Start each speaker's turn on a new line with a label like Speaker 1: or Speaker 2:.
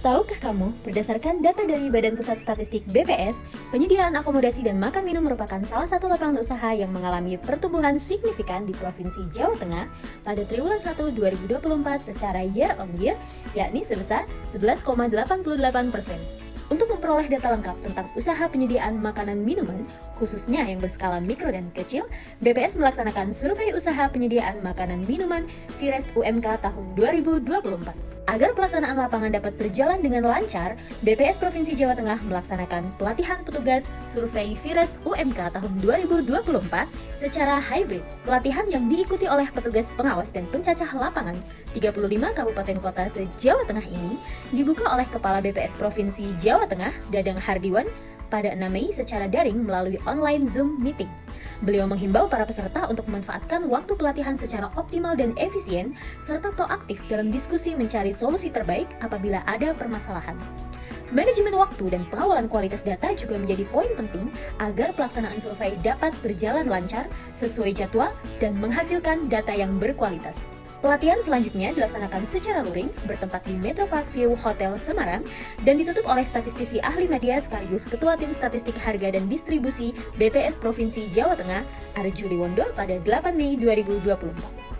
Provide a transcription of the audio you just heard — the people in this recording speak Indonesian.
Speaker 1: Tahukah kamu, berdasarkan data dari Badan Pusat Statistik BPS, penyediaan akomodasi dan makan minum merupakan salah satu lapangan usaha yang mengalami pertumbuhan signifikan di Provinsi Jawa Tengah pada triwulan 1 2024 secara year on year, yakni sebesar 11,88%. Untuk memperoleh data lengkap tentang usaha penyediaan makanan minuman, khususnya yang berskala mikro dan kecil, BPS melaksanakan survei usaha penyediaan makanan minuman Virest UMK tahun 2024. Agar pelaksanaan lapangan dapat berjalan dengan lancar, BPS Provinsi Jawa Tengah melaksanakan pelatihan petugas survei Virest UMK tahun 2024 secara hybrid. Pelatihan yang diikuti oleh petugas pengawas dan pencacah lapangan 35 kabupaten kota se-Jawa Tengah ini dibuka oleh Kepala BPS Provinsi Jawa Tengah, Dadang Hardiwan, pada 6 Mei secara daring melalui online Zoom meeting. Beliau menghimbau para peserta untuk memanfaatkan waktu pelatihan secara optimal dan efisien, serta proaktif dalam diskusi mencari solusi terbaik apabila ada permasalahan. Manajemen waktu dan pengawalan kualitas data juga menjadi poin penting agar pelaksanaan survei dapat berjalan lancar, sesuai jadwal, dan menghasilkan data yang berkualitas. Pelatihan selanjutnya dilaksanakan secara luring, bertempat di Metro Park View Hotel Semarang, dan ditutup oleh statistisi ahli media sekaligus Ketua Tim Statistik Harga dan Distribusi BPS Provinsi Jawa Tengah, Arjuli Wondo pada 8 Mei 2024.